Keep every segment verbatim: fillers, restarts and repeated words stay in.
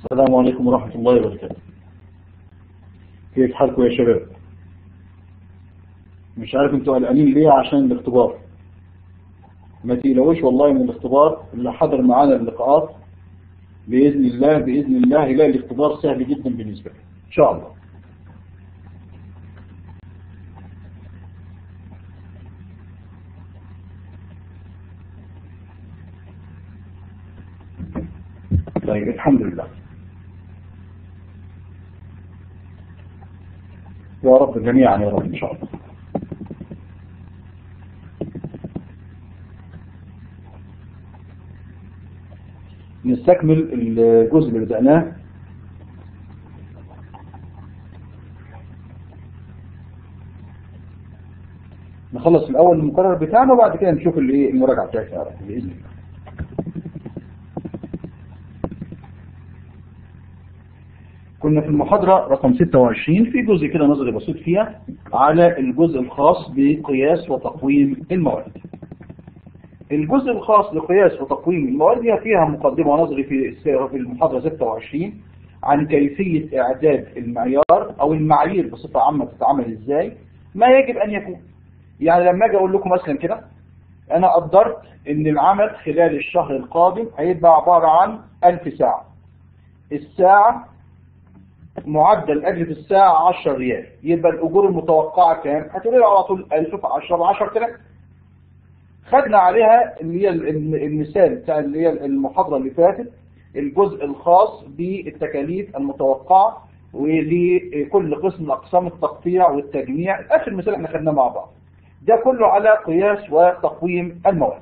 السلام عليكم ورحمة الله وبركاته. كيف حالكم يا شباب؟ مش عارف انتوا قلقانين ليه عشان الاختبار. ما تقلقوش والله من الاختبار، اللي حضر معانا اللقاءات بإذن الله بإذن الله هيلاقي الاختبار سهل جدا بالنسبة له إن شاء الله. طيب الحمد لله يا رب جميعا يا رب إن شاء الله. نستكمل الجزء اللي بدأناه. نخلص الأول المقرر بتاعنا وبعد كده نشوف الايه المراجعة بتاعتنا بإذن الله. كنا في المحاضرة رقم ستة وعشرين في جزء كده نظري بسيط فيها على الجزء الخاص بقياس وتقويم المواد. الجزء الخاص بقياس وتقويم المواد هي فيها مقدمة نظري في في المحاضرة ستة وعشرين عن كيفية إعداد المعيار أو المعايير بصفة عامة تتعامل إزاي، ما يجب أن يكون. يعني لما أجي أقول لكم مثلا كده أنا قدرت إن العمل خلال الشهر القادم هيبقى عبارة عن ألف ساعة. الساعة معدل أجر الساعة عشرة ريال، يبقى الأجور المتوقعة كام؟ هتقول لي على طول ألف في عشرة عشرة آلاف. خدنا عليها اللي هي المثال بتاع اللي هي المحاضرة اللي فاتت، الجزء الخاص بالتكاليف المتوقعة ولكل قسم من أقسام التقطيع والتجميع. آخر مثال احنا خدناه مع بعض ده كله على قياس وتقويم المواد.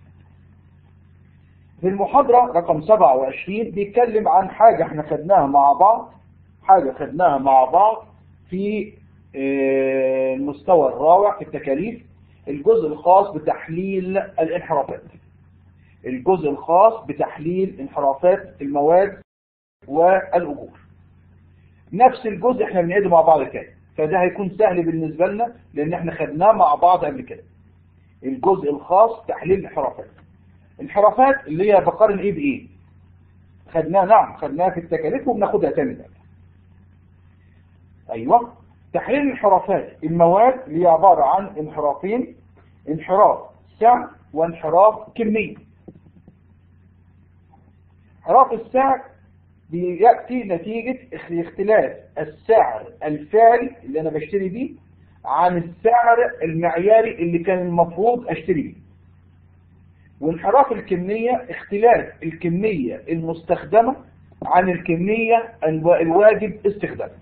في المحاضرة رقم سبعة وعشرين بيتكلم عن حاجة احنا خدناها مع بعض حاجة خدناها مع بعض في المستوى الرابع في التكاليف، الجزء الخاص بتحليل الانحرافات. الجزء الخاص بتحليل انحرافات المواد والأجور. نفس الجزء احنا بنعيده مع بعض كده، فده هيكون سهل بالنسبة لنا لأن احنا خدناه مع بعض قبل كده. الجزء الخاص تحليل الانحرافات. انحرافات اللي هي بقارن ايه بايه؟ خدناه نعم خدناها في التكاليف وبناخدها تاني ده. ايوه تحليل انحرافات المواد اللي هي عبارة عن انحرافين، انحراف سعر وانحراف كمية. انحراف السعر بيأتي نتيجة اختلاف السعر الفعلي اللي انا بشتري بيه عن السعر المعياري اللي كان المفروض اشتري بيه. وانحراف الكمية اختلاف الكمية المستخدمة عن الكمية الواجب استخدامها.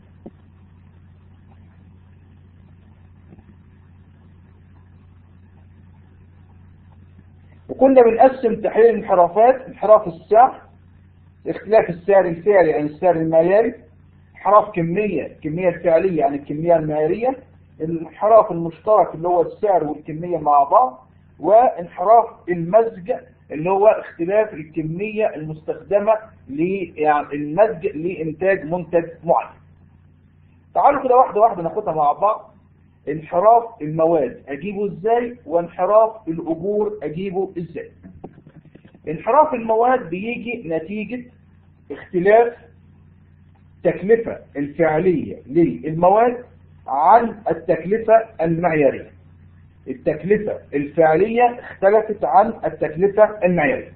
وكنا بنقسم تحليل الانحرافات: انحراف السعر اختلاف السعر الفعلي عن السعر المعياري، انحراف كمية الكمية الفعلية عن الكمية المعيارية، الانحراف المشترك اللي هو السعر والكمية مع بعض، وانحراف المزج اللي هو اختلاف الكمية المستخدمة للمزج لإنتاج منتج معين. تعالوا كده واحدة واحدة ناخدها مع بعض. انحراف المواد اجيبه ازاي وانحراف الاجور اجيبه ازاي. انحراف المواد بيجي نتيجة اختلاف التكلفة الفعلية للمواد عن التكلفة المعيارية. التكلفة الفعلية اختلفت عن التكلفة المعيارية.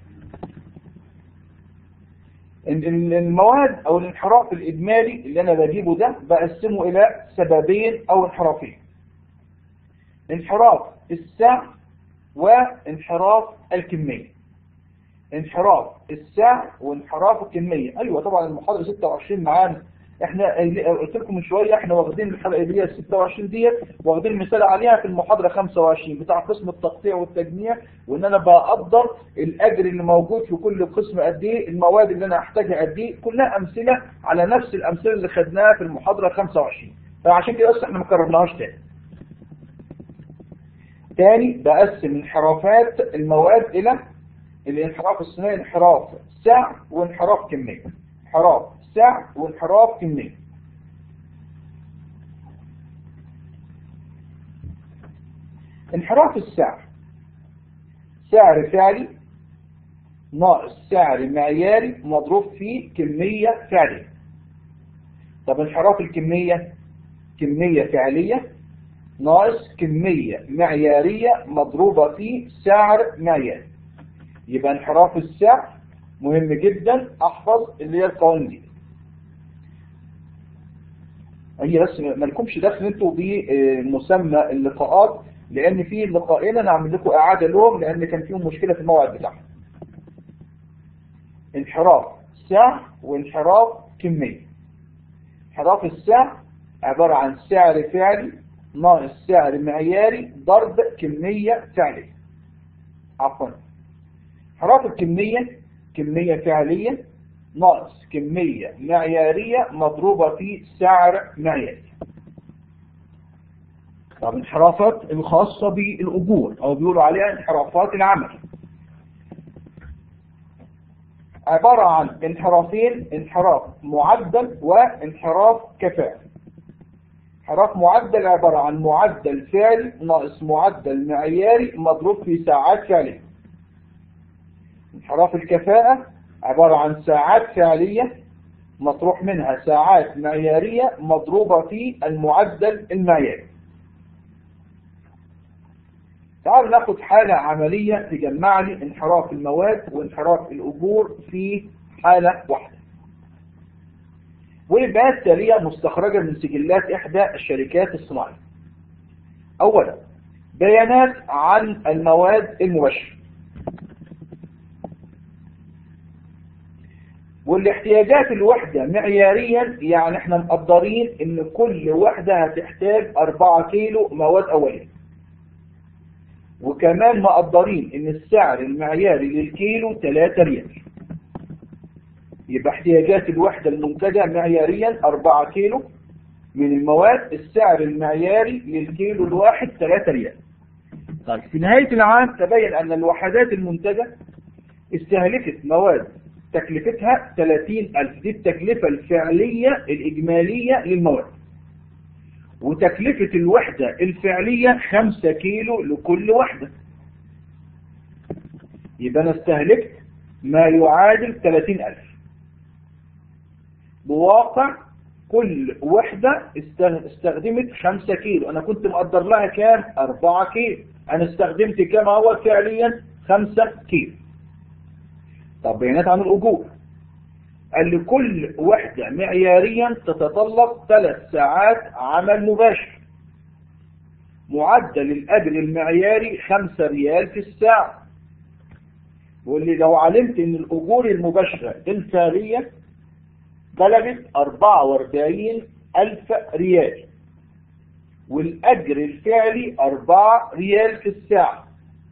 المواد او الانحراف الاجمالي اللي انا بجيبه ده بقسمه الى سببين او انحرافين: انحراف السعر وانحراف الكمية. انحراف السعر وانحراف الكمية. ايوه طبعا المحاضرة ستة وعشرين معانا، احنا قلت لكم من شوية احنا واخدين الحلقة اللي هي ستة وعشرين ديت واخدين مثال عليها في المحاضرة خمسة وعشرين بتاع قسم التقطيع والتجميع، وان انا بقدر الاجر اللي موجود في كل قسم قد ايه، المواد اللي انا احتاجها قد ايه، كلها امثلة على نفس الامثلة اللي خدناها في المحاضرة خمسة وعشرين. فعشان كده بس احنا ما كررناهاش تاني. تاني بقسم انحرافات المواد الى الانحراف الثنائي: انحراف سعر وانحراف كمية. انحراف سعر وانحراف كمية. انحراف السعر سعر فعلي ناقص سعر معياري مضروب في كمية فعلية. طب انحراف الكمية، كمية فعلية ناقص كمية معيارية مضروبة في سعر معياري. يبقى انحراف السعر مهم جدا احفظ اللي هي القوانين دي. هي بس ما لكمش دخل انتوا بمسمى اللقاءات، لان في لقاءين انا اعمل لكم اعاده لهم لان كان فيهم مشكله في الموعد بتاعهم. انحراف سعر وانحراف كميه. انحراف السعر عباره عن سعر فعلي ناقص سعر معياري ضرب كميه فعليه. عفوا، انحراف الكميه كميه فعليه ناقص كمية معيارية مضروبة في سعر معياري. طب انحرافات الخاصة بالأجور أو بيقولوا عليها انحرافات العمل، عبارة عن انحرافين: انحراف معدل وانحراف كفاءة. انحراف معدل عبارة عن معدل فعلي ناقص معدل معياري مضروب في ساعات فعلية. انحراف الكفاءة عبارة عن ساعات فعلية مطروح منها ساعات معيارية مضروبة في المعدل المعياري. تعالوا ناخد حالة عملية تجمع لي انحراف المواد وانحراف الأجور في حالة واحدة. والبيانات التالية مستخرجة من سجلات إحدى الشركات الصناعية. أولا، بيانات عن المواد المباشرة. والاحتياجات الوحدة معياريا، يعني احنا مقدرين ان كل وحدة هتحتاج أربعة كيلو مواد أولية. وكمان مقدرين ان السعر المعياري للكيلو ثلاثة ريال. يبقى احتياجات الوحدة المنتجة معياريا أربعة كيلو من المواد، السعر المعياري للكيلو الواحد ثلاثة ريال. طيب في نهاية العام تبين ان الوحدات المنتجة استهلكت مواد تكلفتها ثلاثين ألف، دي التكلفة الفعلية الإجمالية للمواد. وتكلفة الوحدة الفعلية خمسة كيلو لكل وحدة. يبقى أنا استهلكت ما يعادل ثلاثين ألف. بواقع كل وحدة استخدمت خمسة كيلو، أنا كنت مقدر لها كام؟ أربعة كيلو، أنا استخدمت كام هو فعليا؟ خمسة كيلو. طب بيانات عن الأجور، قال لي كل وحدة معياريا تتطلب ثلاث ساعات عمل مباشر. معدل الأجر المعياري خمسة ريال في الساعة. واللي لو علمت ان الأجور المباشرة الفعلية بلغت أربعة وأربعين ألف ريال، والأجر الفعلي أربعة ريال في الساعة،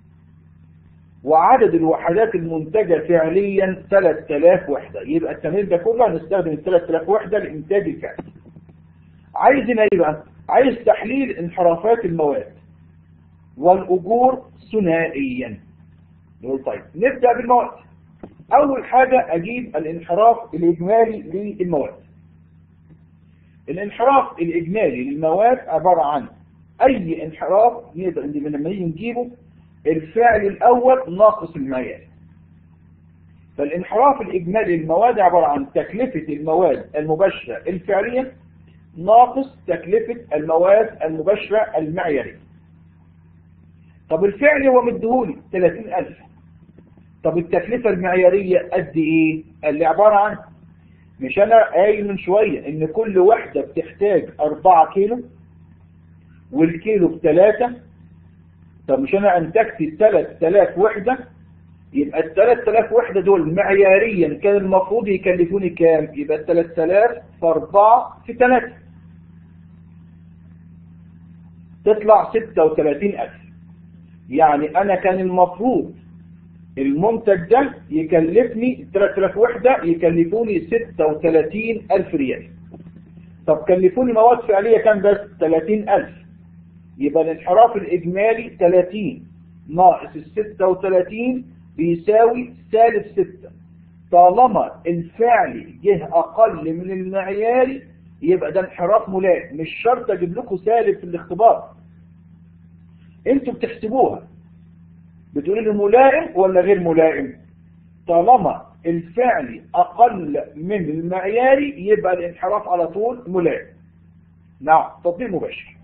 وعدد الوحدات المنتجة فعليا ثلاثة آلاف وحدة. يبقى التمرين ده كله هنستخدم ال ثلاثة آلاف وحدة لإنتاج الفعلي. عايزين ايه بقى؟ عايز تحليل انحرافات المواد والأجور ثنائيا. نقول طيب نبدأ بالمواد. أول حاجة أجيب الانحراف الإجمالي للمواد. الانحراف الإجمالي للمواد عبارة عن أي انحراف نقدر لما نيجي نجيبه الفعل الأول ناقص المعياري. فالانحراف الإجمالي للمواد عبارة عن تكلفة المواد المباشرة الفعلية ناقص تكلفة المواد المباشرة المعيارية. طب الفعلي هو مديهولي ثلاثين ألف. طب التكلفة المعيارية قد إيه؟ اللي عبارة عن، مش أنا قايل من شوية إن كل وحدة بتحتاج أربعة كيلو والكيلو بثلاثة. طب مش أنا أنتجت ثلاثة آلاف وحدة، يبقى ال ثلاثة آلاف وحدة دول معياريا كان المفروض يكلفوني كام؟ يبقى ال ثلاثة آلاف في أربعة في ثلاثة تطلع ستة وثلاثين ألف. يعني أنا كان المفروض المنتج ده يكلفني ثلاثة آلاف وحدة يكلفوني ستة وثلاثين ألف ريال. طب كلفوني مواد فعلية كام بس؟ ثلاثين ألف. يبقى الانحراف الإجمالي ثلاثين ناقص ال ستة وثلاثين بيساوي سالب ستة. طالما الفعلي جه أقل من المعياري يبقى ده انحراف ملائم. مش شرط أجيب لكم سالب في الاختبار، انتوا بتحسبوها بتقولوا لي ملائم ولا غير ملائم. طالما الفعلي أقل من المعياري يبقى الانحراف على طول ملائم. نعم، تطبيق مباشر.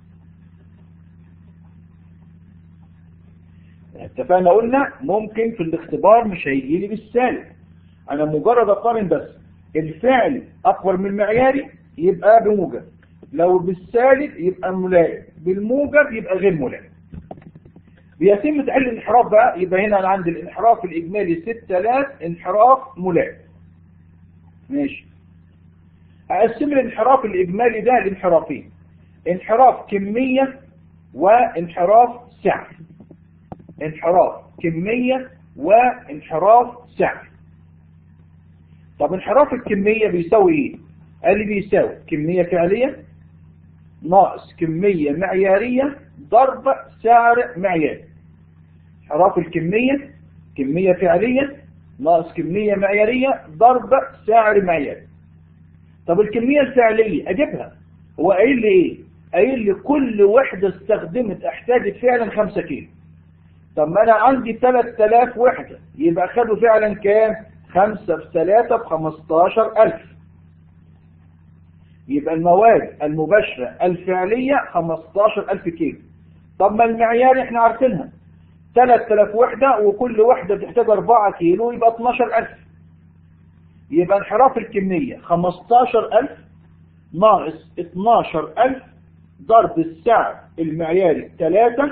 اتفقنا قلنا ممكن في الاختبار مش هيجي لي بالسالب، أنا مجرد أقارن بس الفعلي أكبر من المعياري يبقى بموجب، لو بالسالب يبقى ملائم، بالموجب يبقى غير ملائم. بيتم تحليل الانحراف بقى، يبقى هنا أنا عندي الانحراف الإجمالي ستة آلاف انحراف ملائم. ماشي. أقسم الانحراف الإجمالي ده لانحرافين، انحراف كمية وانحراف سعر. انحراف كمية وانحراف سعر. طب انحراف الكمية بيساوي ايه؟ قال لي بيساوي كمية فعلية ناقص كمية معيارية ضرب سعر معياري. انحراف الكمية كمية فعلية ناقص كمية معيارية ضرب سعر معياري. طب الكمية الفعلية اجيبها، هو قايل لي ايه؟ قايل لي كل وحدة استخدمت احتاجت فعلا خمسة كيلو. طب ما انا عندي ثلاثة آلاف وحدة، يبقى خدوا فعلا كام؟ خمسة في ثلاثة بخمستاشر ألف. يبقى المواد المباشرة الفعلية خمستاشر ألف كيلو. طب ما المعيار احنا عارفينها ثلاثة آلاف وحدة وكل وحدة بتحتاج أربعة كيلو، يبقى اتناشر ألف. يبقى انحراف الكمية خمستاشر ألف ناقص اتناشر ألف ضرب السعر المعياري ثلاثة،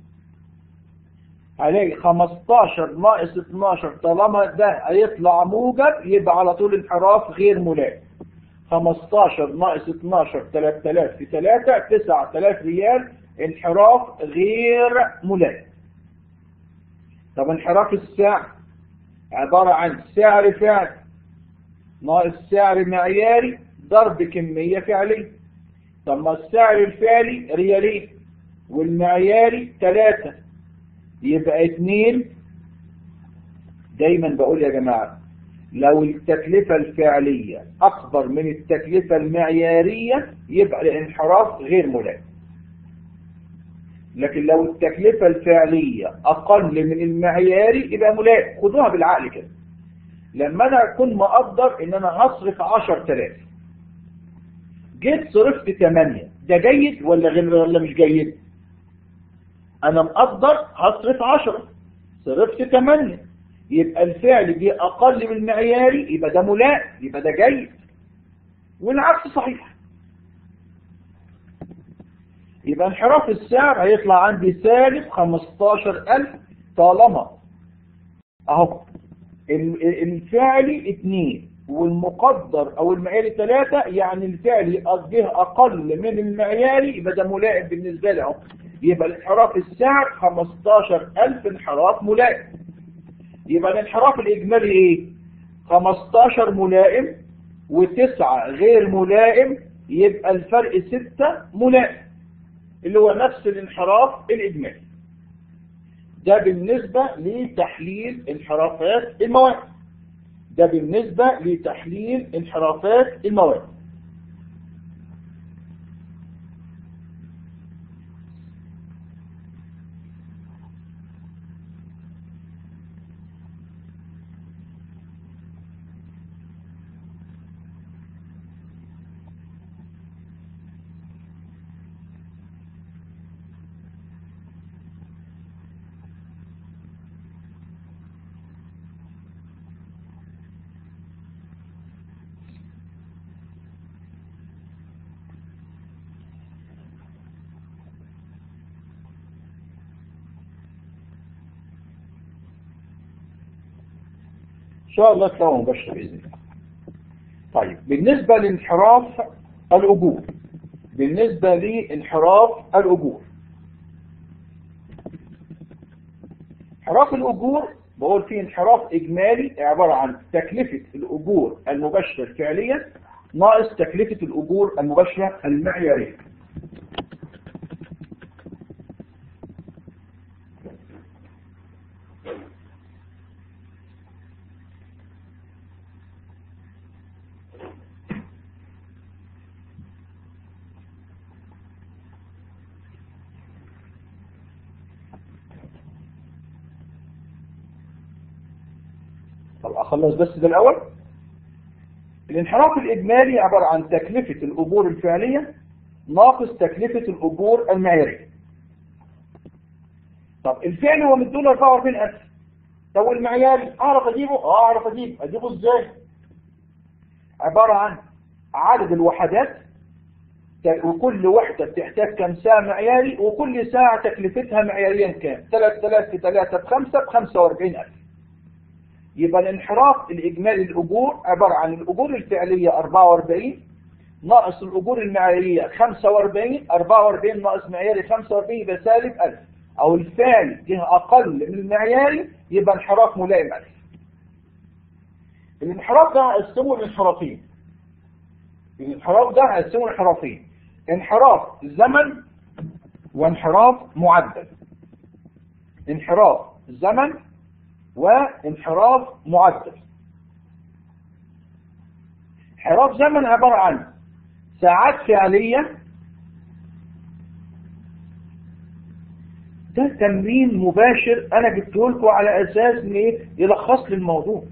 عليه خمستاشر ناقص اتناشر، طالما ده هيطلع موجب يبقى على طول انحراف غير ملائم. خمستاشر ناقص اتناشر ثلاثة آلاف في ثلاثة تسعة آلاف ريال، انحراف غير ملائم. طب انحراف السعر عبارة عن سعر فعلي ناقص سعر معياري ضرب كمية فعلية. طب ما السعر الفعلي ريالين والمعياري ثلاثة، يبقى اتنين. دايما بقول يا جماعة لو التكلفة الفعلية أكبر من التكلفة المعيارية يبقى الانحراف غير ملائم. لكن لو التكلفة الفعلية أقل من المعياري يبقى ملائم. خدوها بالعقل كده. لما أنا أكون مقدر إن أنا هصرف عشرة آلاف، جيت صرفت ثمانية، ده جيد ولا غير ولا مش جيد؟ أنا مقدر هصرف عشرة، صرفت ثمانية، يبقى الفعل دي أقل من المعياري، يبقى ده ملائم، يبقى ده جيد. والعكس صحيح. يبقى انحراف السعر هيطلع عندي سالب خمستاشر ألف طالما اهو الفعلي اتنين والمقدر او المعياري ثلاثة، يعني الفعلي قصده اقل من المعياري، يبقى ده ملائم بالنسبة لي اهو. يبقى الانحراف السعر خمستاشر ألف انحراف ملائم. يبقى الانحراف الاجمالي ايه؟ خمستاشر ملائم وتسعة غير ملائم، يبقى الفرق ستة ملائم، اللي هو نفس الانحراف الإجمالي. ده بالنسبة لتحليل انحرافات المواد. ده بالنسبة لتحليل انحرافات المواد. إن شاء الله تلاقوا مباشرة بإذن الله. طيب بالنسبة لانحراف الأجور، بالنسبة لانحراف الأجور انحراف الأجور بقول فيه انحراف إجمالي عبارة عن تكلفة الأجور المباشرة الفعلية ناقص تكلفة الأجور المباشرة المعيارية. أخلص بس ده الأول. الانحراف الإجمالي عبارة عن تكلفة الأجور الفعلية ناقص تكلفة الأجور المعيارية. طب الفعل هو مديله أربعة وأربعين ألف. طب والمعياري أعرف أجيبه؟ أه أعرف أجيبه. أجيبه إزاي؟ عبارة عن عدد الوحدات، وكل وحدة بتحتاج كم ساعة معياري، وكل ساعة تكلفتها معياريا كام؟ ثلاثة آلاف في ثلاثة بخمسة بخمسة وأربعين ألف. يبقى الانحراف الإجمالي الأجور عبارة عن الأجور الفعلية أربعة وأربعين ناقص الأجور المعيارية خمسة وأربعين، أربعة وأربعين ناقص معياري خمسة وأربعين يبقى سالب ألف، أو الفعل جه أقل من المعياري يبقى انحراف ملائم ألف. الانحراف ده هقسمه لانحرافين. الانحراف ده هقسمه لانحرافين: انحراف زمن وانحراف معدل. انحراف زمن وانحراف معدل. انحراف زمن عبارة عن ساعات فعلية. ده تمرين مباشر انا جبته لكم على اساس ان ايه يلخص لي الموضوع.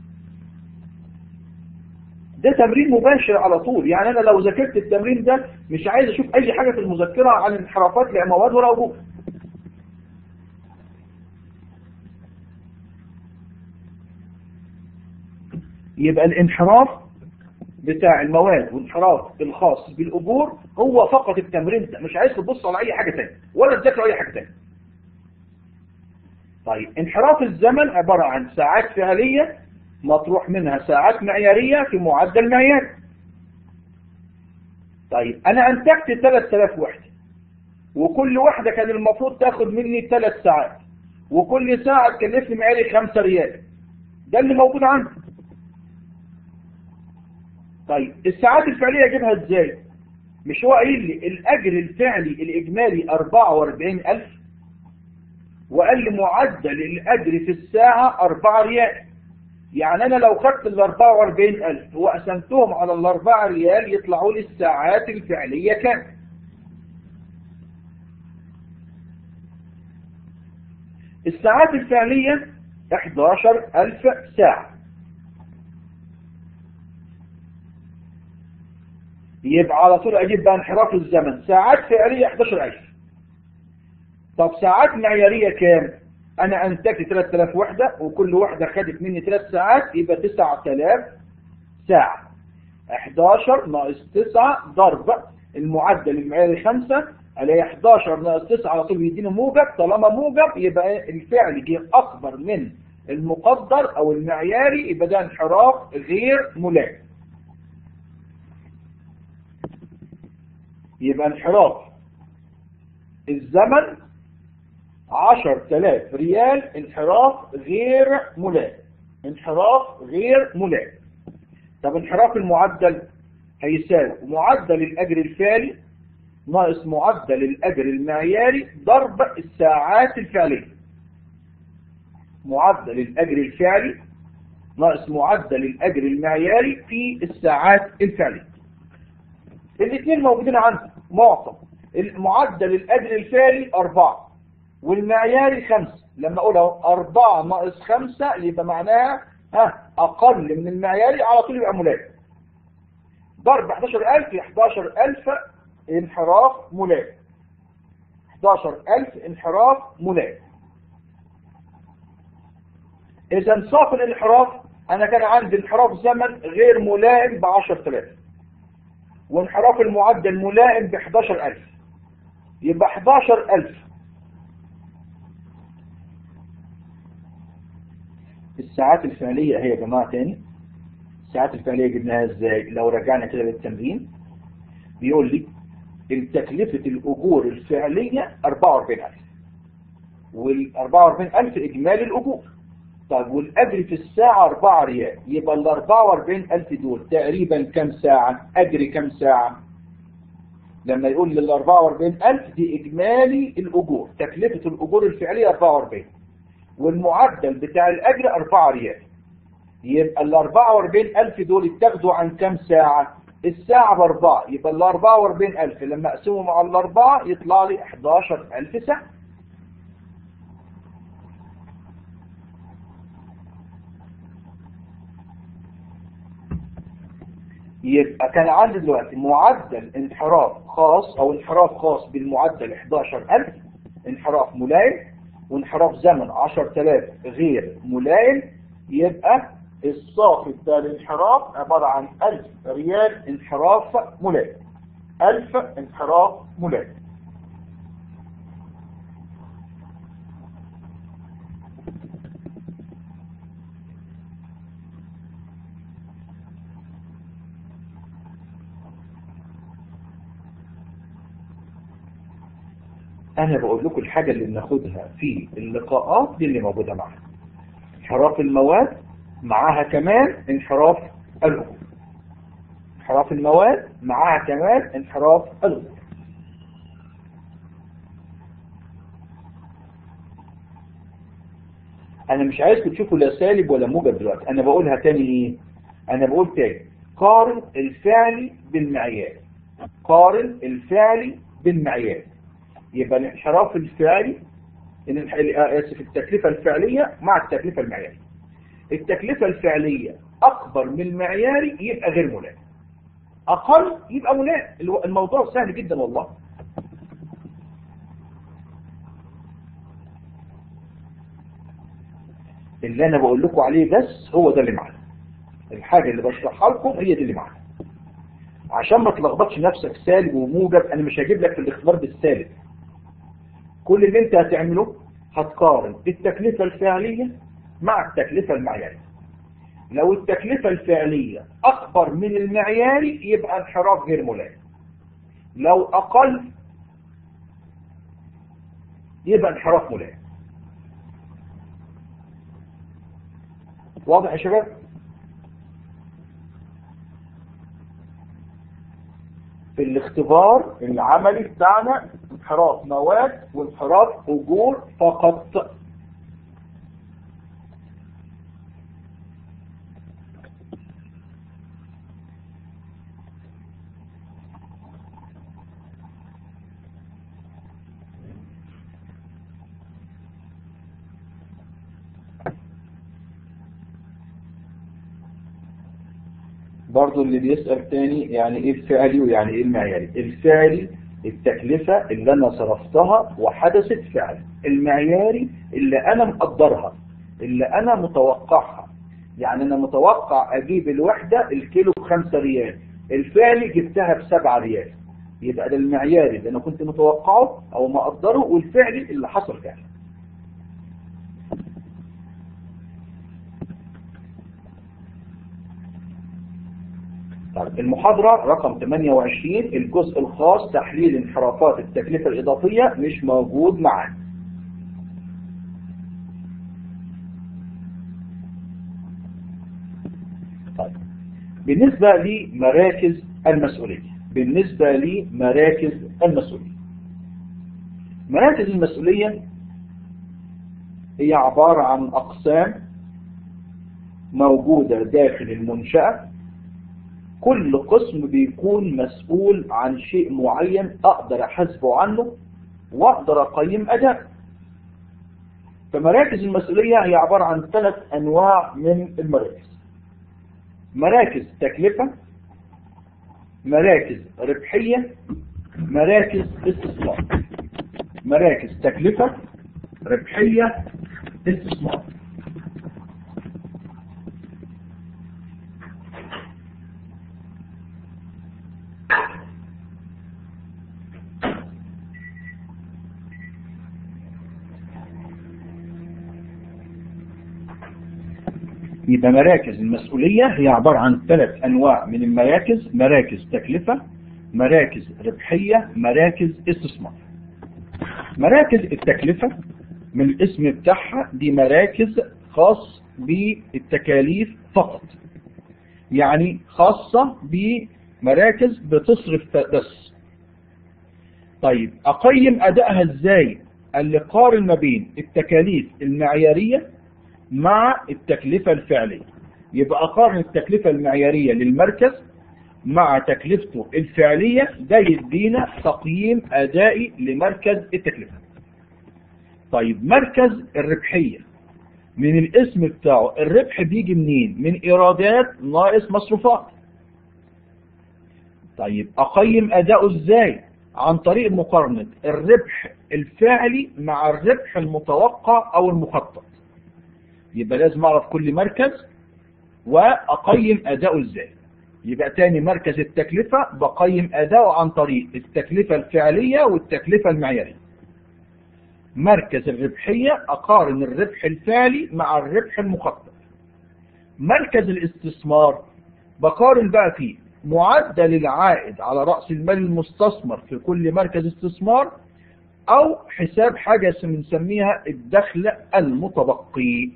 ده تمرين مباشر على طول، يعني انا لو ذاكرت التمرين ده مش عايز اشوف اي حاجة في المذكرة عن الانحرافات لمواد ولا وجوه. يبقى الانحراف بتاع المواد والانحراف الخاص بالاجور هو فقط التمرين ده، مش عايز تبص على اي حاجة تانية ولا تذاكروا اي حاجة تانية. طيب انحراف الزمن عبارة عن ساعات فعلية مطروح منها ساعات معيارية في معدل معياري. طيب انا انتجت ثلاثة آلاف وحدة، وكل واحدة كان المفروض تاخد مني ثلاث ساعات، وكل ساعة تكلفني معياري خمسة ريال. ده اللي موجود عندي. طيب الساعات الفعلية اجيبها ازاي؟ مش هو قايل لي الاجر الفعلي الاجمالي أربعة وأربعين ألف، وقال لي معدل الاجر في الساعة أربعة ريال. يعني انا لو خدت ال أربعة وأربعين ألف وقسمتهم على ال أربعة ريال يطلعوا لي الساعات الفعلية كام؟ الساعات الفعلية إحدى عشر ألف ساعة. يبقى على طول اجيب بقى انحراف الزمن ساعات فعلية إحدى عشر ألف. طب ساعات معيارية كام؟ انا انتجت ثلاثة آلاف وحدة وكل وحدة خدت مني ثلاث ساعات يبقى تسعة آلاف ساعة. إحدى عشر ناقص تسعة ضرب المعدل المعياري خمسة، على إحدى عشر ناقص تسعة على طول بيديني موجب. طالما موجب يبقى الفعل جه اكبر من المقدر او المعياري، يبقى ده انحراف غير ملائم. يبقى انحراف الزمن عشرة آلاف ريال انحراف غير ملائم. انحراف غير ملائم. طب انحراف المعدل هيساوي معدل الاجر الفعلي ناقص معدل الاجر المعياري ضرب الساعات الفعلية. معدل الاجر الفعلي ناقص معدل الاجر المعياري في الساعات الفعلية. الاثنين موجودين عندي معطى. معدل الاجر الفعلي أربعة والمعياري خمسة. لما اقول اهو أربعة ناقص خمسة يبقى معناها ها اقل من المعياري على طول يبقى ملائم. ضرب إحدى عشر ألف في إحدى عشر ألف انحراف ملائم. إحدى عشر ألف انحراف ملائم. اذا صافي الانحراف انا كان عندي انحراف زمن غير ملائم ب عشرة آلاف، وانحراف المعدل ملائم ب إحدى عشر ألف، يبقى إحدى عشر ألف. الساعات الفعلية هي يا جماعة تاني، الساعات الفعلية جبناها ازاي؟ لو رجعنا كده للتمرين بيقول لي التكلفة الأجور الفعلية أربعة وأربعين ألف، وال أربعة وأربعين ألف إجمالي الأجور. طيب والأجر في الساعة أربعة ريال، يبقى ال أربعة وأربعين ألف دول تقريبا كم ساعة؟ أجر كم ساعة؟ لما يقول لي ال أربعة وأربعين ألف دي إجمالي الأجور، تكلفة الأجور الفعلية أربعة وأربعين والمعدل بتاع الأجر أربعة ريال، يبقى ال أربعة وأربعين ألف دول اتاخدوا عن كم ساعة؟ الساعة بأربعة، يبقى ال أربعة وأربعين ألف لما أقسمهم على الأربعة يطلع لي إحدى عشر ألف ساعة. يبقى كان عندي دلوقتي معدل انحراف خاص او انحراف خاص بالمعدل احداشر ألف انحراف ملايم، وانحراف زمن عشرة آلاف غير ملايم. يبقى الصافي بتاع الانحراف عبارة عن ألف ريال انحراف ملايم. ألف انحراف ملايم. أنا بقول لكم الحاجة اللي بناخدها في اللقاءات دي اللي موجودة معاها. انحراف المواد معاها كمان انحراف الأجور. انحراف المواد معاها كمان انحراف الأجور. أنا مش عايزكم تشوفوا لا سالب ولا موجب دلوقتي، أنا بقولها تاني إيه؟ أنا بقول تاني قارن الفعلي بالمعياري. قارن الفعلي بالمعياري. يبقى الانحراف الفعلي اسف التكلفة الفعلية مع التكلفة المعيارية. التكلفة الفعلية أكبر من المعياري يبقى غير ملائم، أقل يبقى ملائم. الموضوع سهل جدا والله. اللي أنا بقول لكم عليه بس هو ده اللي معنا. الحاجة اللي بشرحها لكم هي دي اللي معنا، عشان ما تلخبطش نفسك سالب وموجب. أنا مش هجيب لك في الاختبار بالسالب. كل اللي انت هتعمله هتقارن التكلفة الفعلية مع التكلفة المعيارية. لو التكلفة الفعلية أكبر من المعياري يبقى انحراف غير ملائم. لو أقل يبقى انحراف ملائم. واضح يا شباب؟ في الاختبار العملي بتاعنا انحراف مواد وانحراف أجور فقط. برضو اللي بيسأل تاني يعني ايه الفعلي ويعني ايه المعياري. الفعلي التكلفة اللي انا صرفتها وحدثت فعلا. المعياري اللي انا مقدرها، اللي انا متوقعها. يعني انا متوقع اجيب الوحدة الكيلو بخمسة ريال، الفعلي جبتها بسبعة ريال، يبقى ده المعياري اللي انا كنت متوقعه او مقدره، والفعلي اللي حصل فعلا. المحاضرة رقم ثمانية وعشرين الجزء الخاص تحليل انحرافات التكلفة الإضافية مش موجود معانا. طيب بالنسبة لمراكز المسؤولية، بالنسبة لمراكز المسؤولية مراكز المسؤولية هي عبارة عن أقسام موجودة داخل المنشأة. كل قسم بيكون مسؤول عن شيء معين أقدر أحاسبه عنه وأقدر أقيم أداء. فمراكز المسؤولية هي عبارة عن ثلاث أنواع من المراكز: مراكز تكلفة، مراكز ربحية، مراكز استثمار. مراكز تكلفة، ربحية، استثمار. يبقى مراكز المسؤولية هي عبارة عن ثلاث أنواع من المراكز: مراكز تكلفة، مراكز ربحية، مراكز استثمار. مراكز التكلفة من الاسم بتاعها دي مراكز خاص بالتكاليف فقط، يعني خاصة بمراكز بتصرف بس. طيب أقيم أدائها إزاي؟ اللي قارن ما بين التكاليف المعيارية مع التكلفة الفعلية. يبقى أقارن التكلفة المعيارية للمركز مع تكلفته الفعلية، ده يدينا تقييم أدائي لمركز التكلفة. طيب مركز الربحية من الاسم بتاعه، الربح بيجي منين؟ من إيرادات ناقص مصروفات. طيب أقيم أداؤه إزاي؟ عن طريق مقارنة الربح الفعلي مع الربح المتوقع أو المخطط. يبقى لازم أعرف كل مركز وأقيم أداؤه إزاي. يبقى تاني، مركز التكلفة بقيم أداؤه عن طريق التكلفة الفعلية والتكلفة المعيارية. مركز الربحية أقارن الربح الفعلي مع الربح المخطط. مركز الاستثمار بقارن بقى فيه معدل العائد على رأس المال المستثمر في كل مركز استثمار، أو حساب حاجة بنسميها الدخل المتبقي.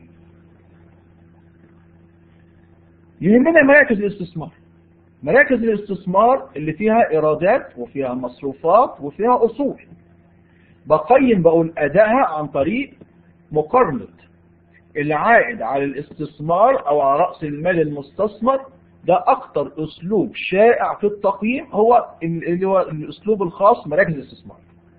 يهمنا مراكز الاستثمار. مراكز الاستثمار اللي فيها إيرادات وفيها مصروفات وفيها أصول. بقيم بقول أدائها عن طريق مقارنة العائد على الاستثمار أو على رأس المال المستثمر. ده أكتر أسلوب شائع في التقييم، هو اللي هو الأسلوب الخاص مراكز الاستثمار.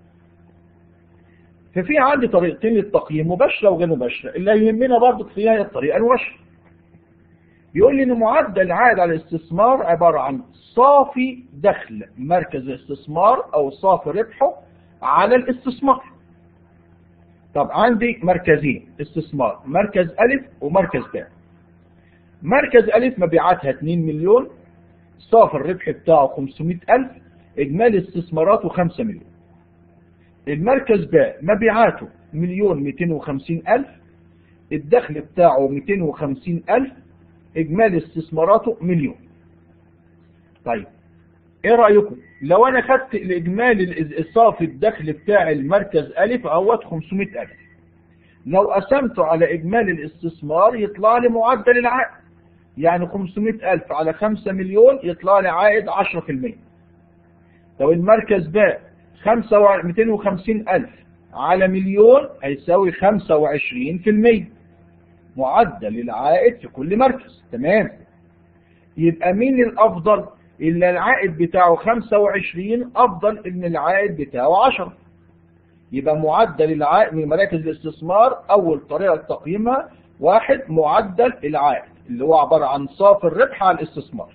ففي عندي طريقتين للتقييم، مباشرة وغير مباشرة. اللي يهمنا برضه فيها هي الطريقة المباشرة. بيقول لي إن معدل العائد على الاستثمار عبارة عن صافي دخل مركز الاستثمار أو صافي ربحه على الاستثمار. طب عندي مركزين استثمار، مركز ألف ومركز ب. مركز ألف مبيعاتها اتنين مليون، صافي الربح بتاعه خمسمائة ألف، إجمالي استثماراته خمسة مليون. المركز ب مبيعاته مليون مئتين وخمسين ألف، الدخل بتاعه مئتين وخمسين ألف، إجمالي استثماراته مليون. طيب إيه رأيكم لو أنا خدت الإجمالي الصافي الدخل بتاع المركز ألف أهوت خمسمائة ألف، لو قسمته على إجمالي الاستثمار يطلع لي معدل العائد، يعني خمسمائة ألف على خمسة مليون يطلع لي عائد عشرة في المئة. لو المركز ب مئتين وخمسين ألف على مليون هيساوي خمسة وعشرين في المئة معدل العائد في كل مركز. تمام. يبقى مين الأفضل؟ إلا العائد بتاعه خمسة وعشرين أفضل إن العائد بتاعه عشرة. يبقى معدل العائد من مراكز الاستثمار أول طريقة تقييمها، واحد، معدل العائد اللي هو عبارة عن صافي الربح على الاستثمار.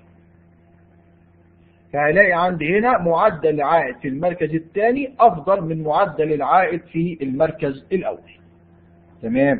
فهلاقي عندي هنا معدل العائد في المركز الثاني أفضل من معدل العائد في المركز الأول. تمام.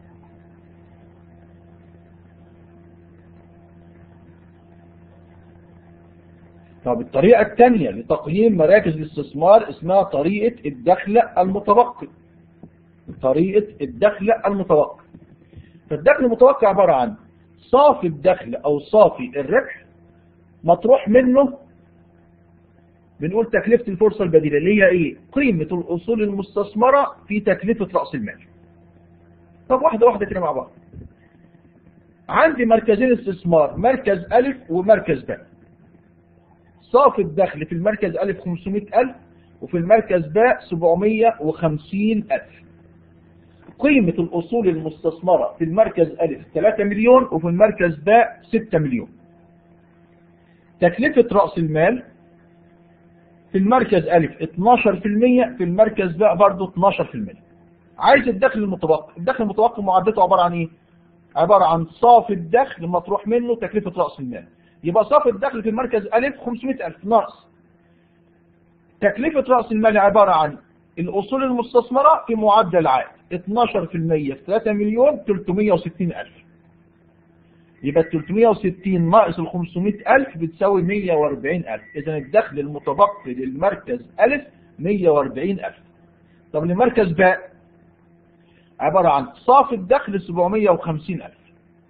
طب الطريقة الثانية لتقييم مراكز الاستثمار اسمها طريقة الدخل المتبقي. طريقة الدخل المتبقي. فالدخل المتبقي عبارة عن صافي الدخل أو صافي الربح مطروح منه بنقول تكلفة الفرصة البديلة، اللي هي إيه؟ قيمة الأصول المستثمرة في تكلفة رأس المال. طب واحدة واحدة كده مع بعض. عندي مركزين استثمار، مركز ألف ومركز ب. صافي الدخل في المركز ألف خمسمائة ألف وفي المركز ب سبعمائة وخمسين ألف. قيمة الأصول المستثمرة في المركز ألف ثلاثة مليون وفي المركز ب ستة مليون. تكلفة رأس المال في المركز ألف اثناشر في المئة، في المركز ب برضه اثناشر في المئة. عايز الدخل المتبقي. الدخل المتبقي معدته عبارة عن إيه؟ عبارة عن صافي الدخل مطروح منه تكلفة رأس المال. يبقى صافي الدخل في المركز ألف خمسمائة ألف ناقص تكلفة رأس المال عبارة عن الأصول المستثمرة في معدل العائد اثناشر في المئة في ثلاثة مليون ثلاثمائة وستين ألف. يبقى ثلاثمائة وستين ناقص ال خمسمائة ألف بتساوي مئة وأربعين ألف. إذا الدخل المتبقي للمركز ألف مئة وأربعين ألف. طب المركز ب عبارة عن صافي الدخل سبعمائة وخمسين ألف،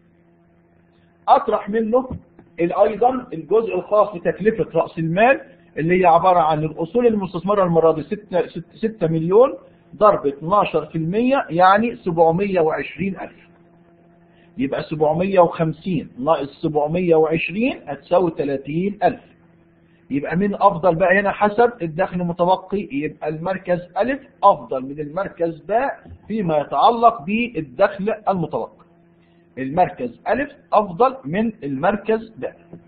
أطرح منه أيضا الجزء الخاص بتكلفة رأس المال اللي هي عبارة عن الأصول المستثمرة المرة دي ستة مليون ضرب اثناشر في المئة يعني سبعمائة وعشرين ألف. يبقى سبعمائة وخمسين ناقص سبعمائة وعشرين هتساوي ثلاثين ألف. يبقى مين أفضل بقى هنا حسب الدخل المتبقي؟ يبقى المركز ألف أفضل من المركز ب فيما يتعلق بالدخل المتبقي. المركز ألف أفضل من المركز ب.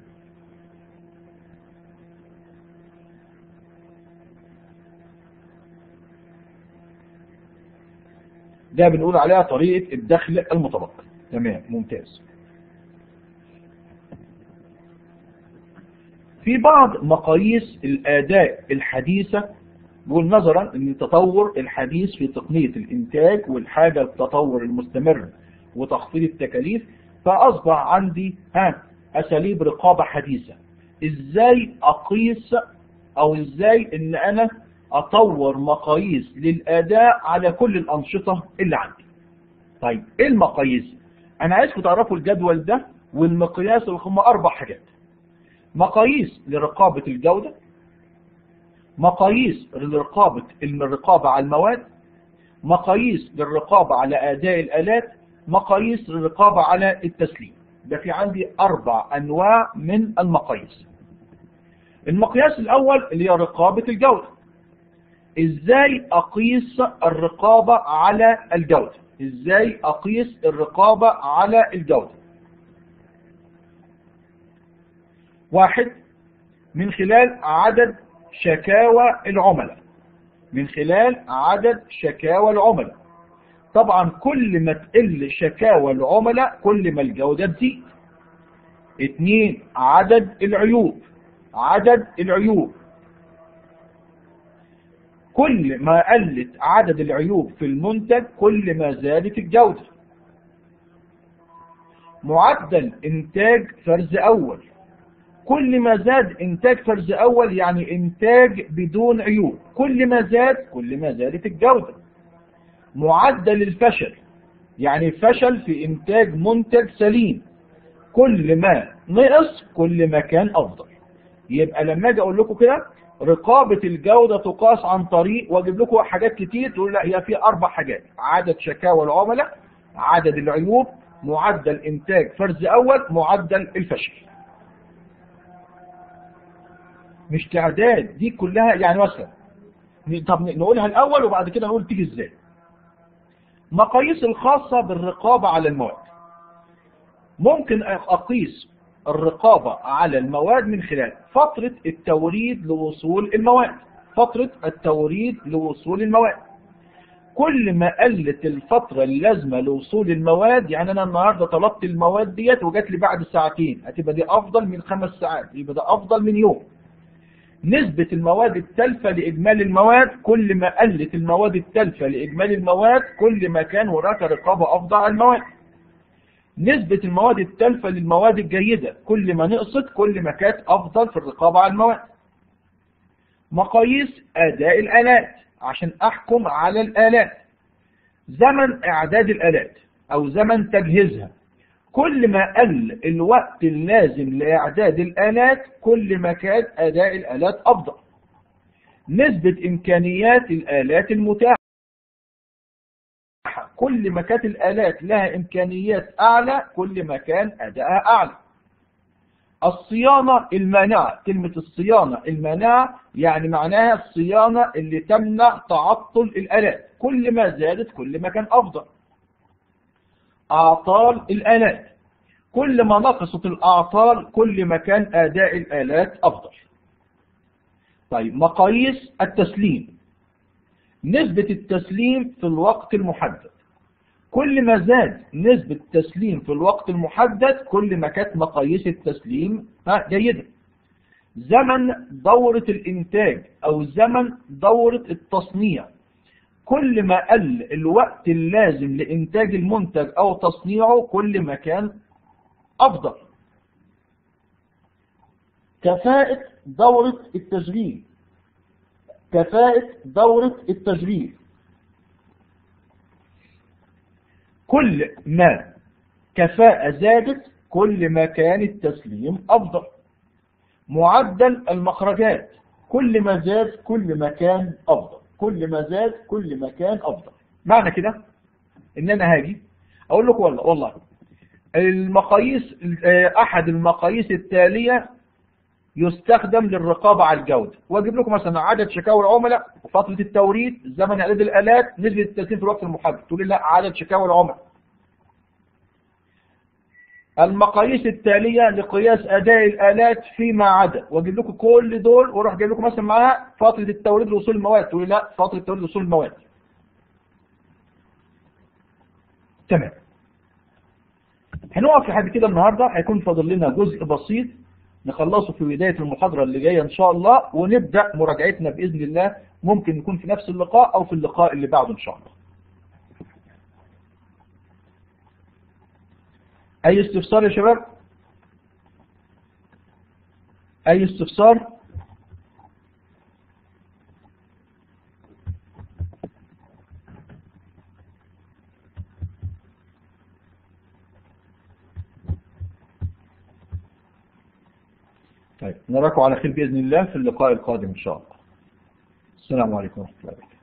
ده بنقول عليها طريقة الدخل المتبقي. تمام، ممتاز. في بعض مقاييس الأداء الحديثة بقول نظرا ان التطور الحديث في تقنية الانتاج والحاجة التطور المستمر وتخفيض التكاليف، فاصبح عندي ها اساليب رقابة حديثة. ازاي اقيس او ازاي ان انا اطور مقاييس للاداء على كل الانشطة اللي عندي. طيب ايه المقاييس؟ انا عايزكم تعرفوا الجدول ده والمقياس اللي هم اربع حاجات: مقاييس لرقابة الجودة، مقاييس للرقابة الرقابة على المواد، مقاييس للرقابة على أداء الآلات، مقاييس للرقابة على التسليم. ده في عندي أربع أنواع من المقاييس. المقياس الأول اللي هي رقابة الجودة. إزاي أقيس الرقابة على الجودة؟ إزاي أقيس الرقابة على الجودة؟ واحد، من خلال عدد شكاوى العملاء. من خلال عدد شكاوى العملاء. طبعا كل ما تقل شكاوى العملاء كل ما الجودة تزيد. اثنين، عدد العيوب. عدد العيوب كل ما قلت عدد العيوب في المنتج كل ما زادت الجودة. معدل انتاج فرز اول. كل ما زاد انتاج فرز اول يعني انتاج بدون عيوب، كل ما زاد كل ما زادت الجودة. معدل الفشل، يعني فشل في انتاج منتج سليم، كل ما نقص كل ما كان افضل. يبقى لما اجي اقول لكم كده رقابة الجودة تقاس عن طريق، واجيب لكم حاجات كتير تقول لا هي في اربع حاجات: عدد شكاوى العملاء، عدد العيوب، معدل انتاج فرز اول، معدل الفشل. مش تعداد، دي كلها يعني مثلا. طب نقولها الاول وبعد كده نقول تيجي ازاي. مقاييس الخاصة بالرقابة على المواد. ممكن اقيس الرقابة على المواد من خلال فترة التوريد لوصول المواد. فترة التوريد لوصول المواد كل ما قلت الفترة اللازمة لوصول المواد، يعني انا النهاردة طلبت المواد ديت وجات لي بعد ساعتين، هتبقى دي افضل من خمس ساعات، يبقى ده افضل من يوم. نسبة المواد التالفة لإجمالي المواد، كل ما قلت المواد التالفة لإجمالي المواد كل ما كان هناك رقابة أفضل على المواد. نسبة المواد التالفة للمواد الجيدة، كل ما نقصت كل ما كانت أفضل في الرقابة على المواد. مقاييس أداء الآلات عشان أحكم على الآلات. زمن إعداد الآلات أو زمن تجهيزها، كل ما قل الوقت اللازم لإعداد الآلات كل ما كان أداء الآلات أفضل. نسبة إمكانيات الآلات المتاحة، كل ما كانت الآلات لها إمكانيات أعلى كل ما كان أداءها أعلى. الصيانة المانعة. كلمة الصيانة المانعة يعني معناها الصيانة اللي تمنع تعطل الآلات، كل ما زادت كل ما كان أفضل. أعطال الآلات، كل ما نقصت الأعطال كل ما كان أداء الآلات أفضل. طيب مقاييس التسليم. نسبة التسليم في الوقت المحدد، كل ما زاد نسبة التسليم في الوقت المحدد كل ما كانت مقاييس التسليم جيدة. زمن دورة الإنتاج أو زمن دورة التصنيع، كل ما قل الوقت اللازم لإنتاج المنتج أو تصنيعه كل ما كان أفضل. كفاءة دورة التشغيل. كفاءة دورة التشغيل، كل ما كفاءة زادت كل ما كان التسليم أفضل. معدل المخرجات، كل ما زاد كل ما كان أفضل. كل ما زاد كل ما كان أفضل. معنى كده إن أنا هاجي أقول لكم والله والله المقاييس، أحد المقاييس التالية يستخدم للرقابة على الجودة، واجيب لكم مثلا عدد شكاوى العملاء، فترة التوريد، زمن إعداد الآلات، نسبة التسليم في الوقت المحدد. تقول لي لا، عدد شكاوى العملاء. المقاييس التالية لقياس أداء الآلات فيما عدا، واجيب لكم كل دول واروح جايب لكم مثلا معاها فترة التوريد لوصول المواد. تقول لي لا، فترة التوريد لوصول المواد. تمام. هنقف لحد كده النهارده، هيكون فاضل لنا جزء بسيط نخلصه في بداية المحاضرة اللي جاية إن شاء الله، ونبدأ مراجعتنا بإذن الله. ممكن نكون في نفس اللقاء أو في اللقاء اللي بعده إن شاء الله. أي استفسار يا شباب؟ أي استفسار؟ طيب، نراكم على خير بإذن الله في اللقاء القادم إن شاء الله. السلام عليكم ورحمة الله وبركاته.